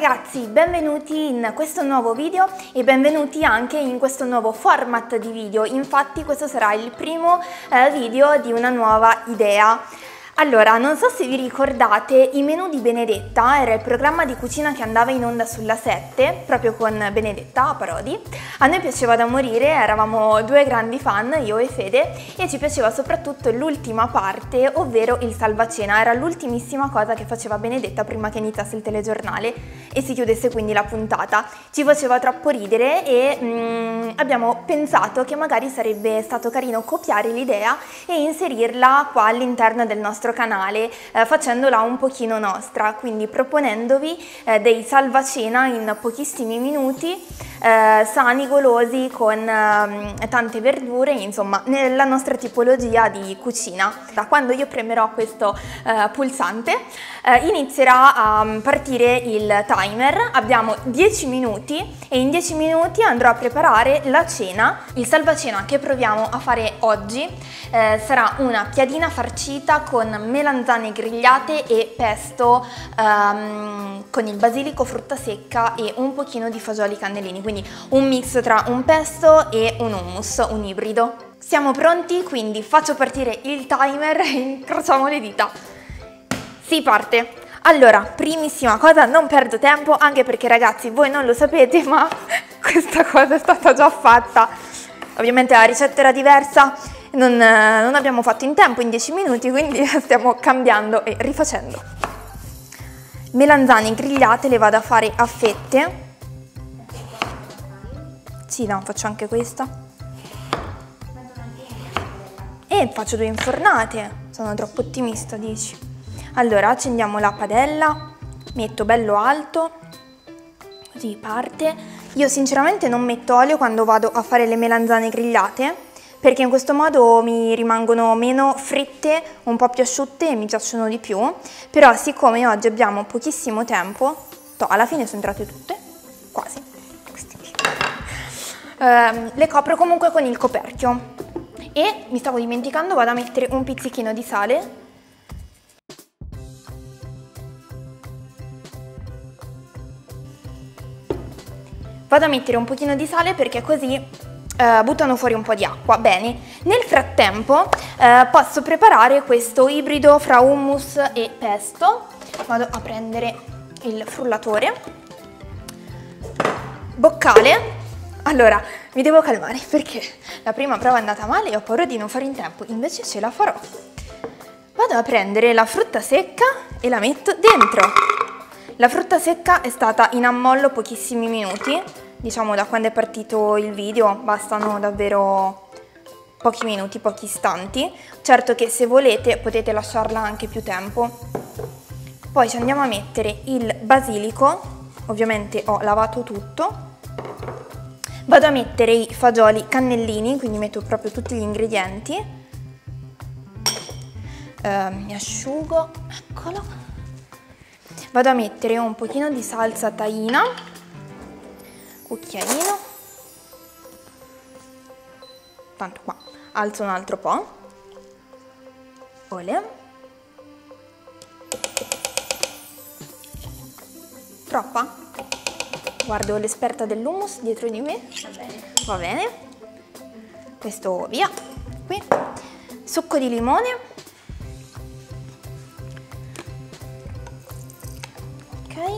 ragazzi, benvenuti in questo nuovo video e benvenuti anche in questo nuovo format di video. Infatti questo sarà il primo video di una nuova idea. Allora, non so se vi ricordate i menù di Benedetta, era il programma di cucina che andava in onda sulla 7, proprio con Benedetta Parodi. A noi piaceva da morire, eravamo due grandi fan, io e Fede, e ci piaceva soprattutto l'ultima parte, ovvero il salvacena. Era l'ultimissima cosa che faceva Benedetta prima che iniziasse il telegiornale e si chiudesse quindi la puntata. Ci faceva troppo ridere e abbiamo pensato che magari sarebbe stato carino copiare l'idea e inserirla qua all'interno del nostro canale, facendola un pochino nostra, quindi proponendovi dei salvacena in pochissimi minuti, sani, golosi, con tante verdure, insomma nella nostra tipologia di cucina. Da quando io premerò questo pulsante inizierà a partire il timer. Abbiamo 10 minuti e in 10 minuti andrò a preparare la cena. Il salvacena che proviamo a fare oggi sarà una piadina farcita con melanzane grigliate e pesto con il basilico, frutta secca e un pochino di fagioli cannellini, quindi un mix tra un pesto e un hummus, un ibrido. Siamo pronti, quindi faccio partire il timer e incrociamo le dita. Si parte! Allora, primissima cosa, non perdo tempo, anche perché ragazzi voi non lo sapete, ma questa cosa è stata già fatta. Ovviamente la ricetta era diversa, non abbiamo fatto in tempo, in 10 minuti, quindi stiamo cambiando e rifacendo. Melanzane grigliate le vado a fare a fette. Sì, no, faccio anche questa. E faccio due infornate, sono troppo ottimista, dici? Allora, accendiamo la padella, metto bello alto, così parte. Io sinceramente non metto olio quando vado a fare le melanzane grigliate, perché in questo modo mi rimangono meno fritte, un po' più asciutte e mi piacciono di più. Però siccome oggi abbiamo pochissimo tempo, alla fine sono entrate tutte, quasi, le copro comunque con il coperchio. E mi stavo dimenticando, vado a mettere un pizzichino di sale. Vado a mettere un pochino di sale perché così buttano fuori un po' di acqua. Bene, nel frattempo posso preparare questo ibrido fra hummus e pesto. Vado a prendere il frullatore, boccale. Allora, mi devo calmare perché la prima prova è andata male e ho paura di non fare in tempo, invece ce la farò. Vado a prendere la frutta secca e la metto dentro. La frutta secca è stata in ammollo pochissimi minuti, diciamo da quando è partito il video, bastano davvero pochi minuti, pochi istanti. Certo che se volete potete lasciarla anche più tempo. Poi ci andiamo a mettere il basilico, ovviamente ho lavato tutto. Vado a mettere i fagioli cannellini, quindi metto proprio tutti gli ingredienti. Mi asciugo, eccolo. Vado a mettere un pochino di salsa tahina, cucchiaino, tanto qua, alzo un altro po', olè, troppa? Guardo l'esperta dell'hummus dietro di me, va bene, questo via, qui, succo di limone, ok,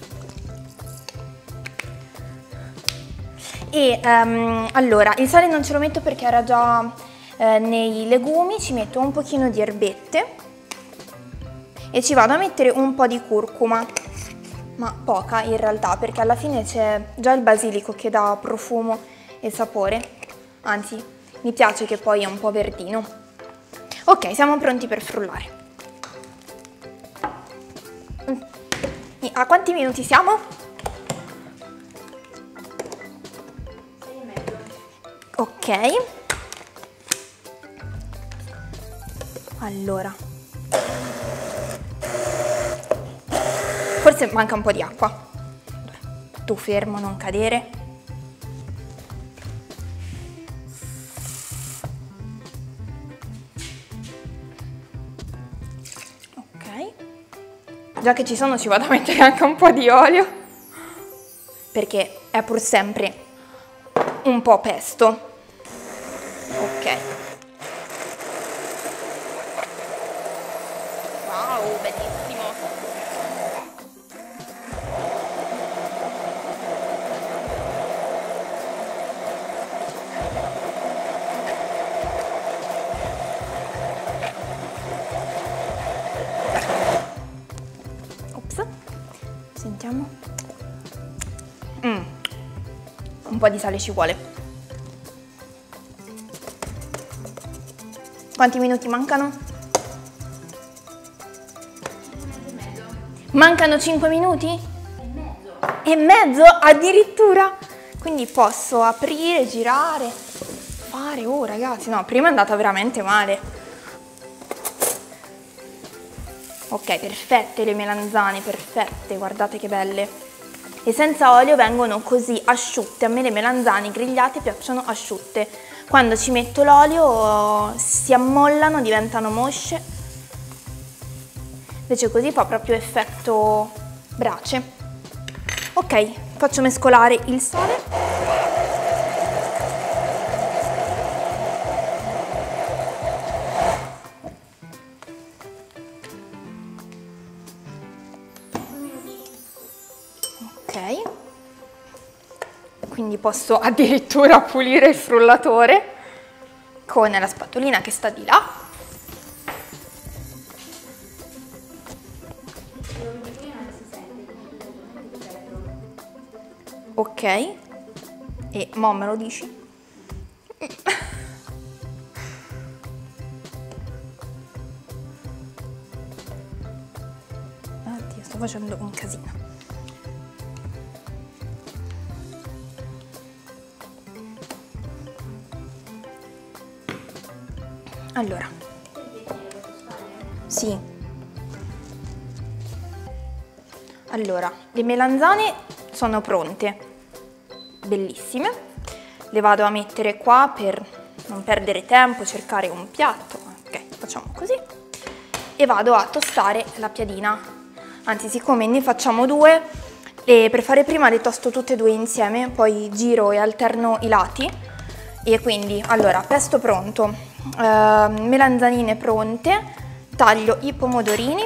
e allora il sale non ce lo metto perché era già nei legumi, ci metto un pochino di erbette e ci vado a mettere un po' di curcuma. Ma poca in realtà, perché alla fine c'è già il basilico che dà profumo e sapore, anzi mi piace che poi è un po' verdino. Ok, siamo pronti per frullare. A quanti minuti siamo? 6,5. Ok. Allora. Forse manca un po' di acqua. Tu fermo, non cadere. Ok. Già che ci sono ci vado a mettere anche un po' di olio. perché è pur sempre un po' pesto. Ok. Wow, bellissimo. Ops. Sentiamo. Un po' di sale ci vuole. Quanti minuti mancano? Mancano 5 minuti? E mezzo addirittura? Quindi posso aprire, girare, fare... Oh ragazzi, no, prima è andata veramente male. Ok, perfette le melanzane, perfette, guardate che belle. E senza olio vengono così asciutte. A me le melanzane grigliate piacciono asciutte. Quando ci metto l'olio si ammollano, diventano mosce. Invece così fa proprio effetto brace. Ok, faccio mescolare il sale. Ok, quindi posso addirittura pulire il frullatore con la spatolina che sta di là. Ok, e mo me lo dici? Oddio, sto facendo un casino. Allora, sì. Allora, le melanzane sono pronte, bellissime. Le vado a mettere qua per non perdere tempo, cercare un piatto. Ok, facciamo così. E vado a tostare la piadina. Anzi, siccome ne facciamo due, per fare prima le tosto tutte e due insieme, poi giro e alterno i lati. E quindi, allora, pesto pronto, melanzanine pronte, taglio i pomodorini.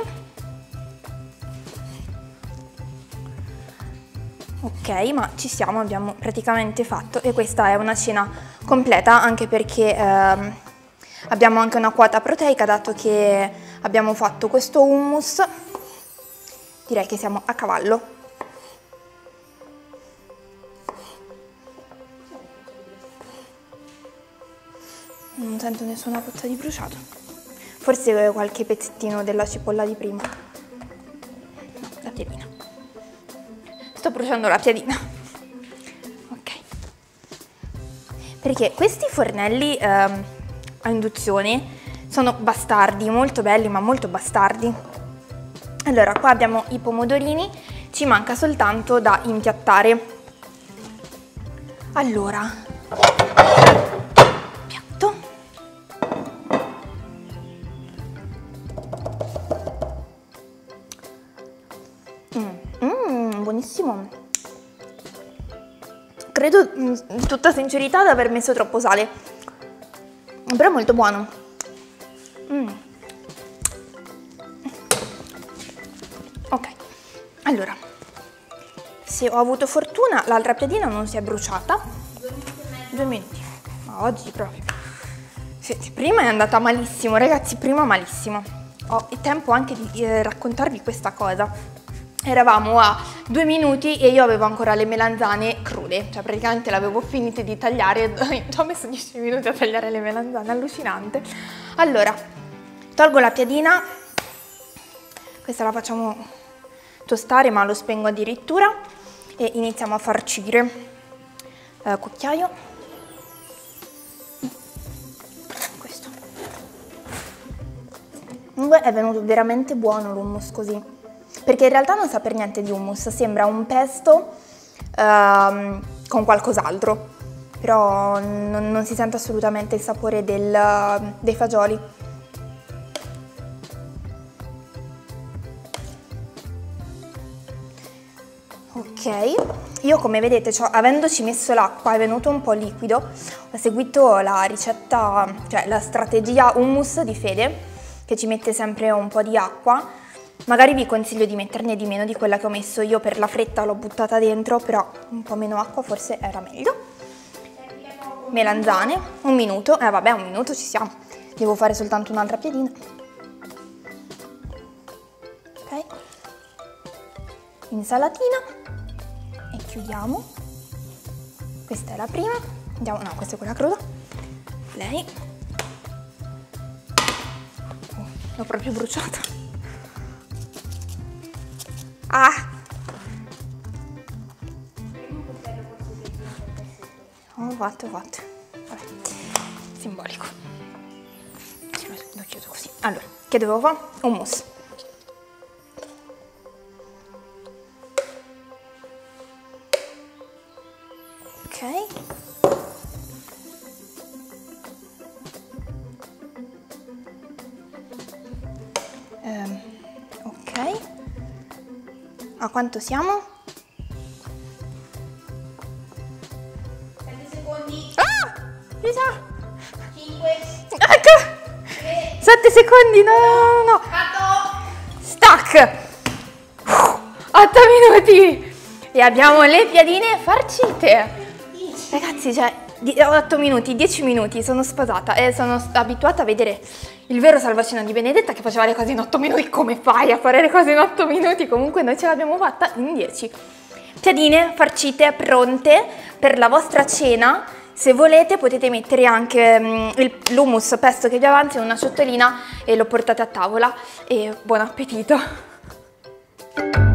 Ok, ma ci siamo, abbiamo praticamente fatto e questa è una cena completa, anche perché abbiamo anche una quota proteica, dato che abbiamo fatto questo hummus. Direi che siamo a cavallo. Non sento nessuna puzza di bruciato. Forse qualche pezzettino della cipolla di prima. No, la piadina. Sto bruciando la piadina. Ok. Perché questi fornelli a induzione sono bastardi, molto belli ma molto bastardi. Allora, qua abbiamo i pomodorini, ci manca soltanto da impiattare. Allora, piatto. Buonissimo. Credo, in tutta sincerità, di aver messo troppo sale, però è molto buono. Ok, allora, se ho avuto fortuna l'altra piadina non si è bruciata. 2 minuti, ma oggi proprio. Senti, prima è andata malissimo, ragazzi, prima malissimo. Ho il tempo anche di raccontarvi questa cosa. Eravamo a 2 minuti e io avevo ancora le melanzane crude, cioè praticamente le avevo finite di tagliare, ci ho messo 10 minuti a tagliare le melanzane, allucinante. Allora, tolgo la piadina, questa la facciamo tostare ma lo spengo addirittura e iniziamo a farcire. Cucchiaio, questo. Comunque è venuto veramente buono l'hummus così. Perché in realtà non sa per niente di hummus, sembra un pesto con qualcos'altro, però non si sente assolutamente il sapore dei fagioli. Ok, Ok, io come vedete, avendoci messo l'acqua è venuto un po' liquido, ho seguito la ricetta, cioè la strategia hummus di Fede, che ci mette sempre un po' di acqua. Magari vi consiglio di metterne di meno di quella che ho messo io, per la fretta l'ho buttata dentro, però un po' meno acqua forse era meglio. Melanzane, un minuto, vabbè, un minuto ci siamo, devo fare soltanto un'altra piadina. Ok, insalatina e chiudiamo. Questa è la prima, andiamo, no, questa è quella cruda. Lei, l'ho proprio bruciata. Ah! Ho fatto. Vabbè, simbolico. Lo chiudo così. Allora, che dovevo fare? Hummus. Ok. Ok. A quanto siamo? 7 secondi. Ah! Mi sa! 5. Ecco! 7 secondi, no! Fatto. Stack! 8 minuti! E abbiamo le piadine farcite! Ragazzi, 8 minuti, 10 minuti, sono spasata e sono abituata a vedere il vero Salvacino di Benedetta che faceva le cose in 8 minuti. Come fai a fare le cose in 8 minuti? Comunque noi ce l'abbiamo fatta in 10. Piadine farcite, pronte per la vostra cena. Se volete potete mettere anche l'hummus pesto che vi avanza in una ciotolina e lo portate a tavola. E buon appetito!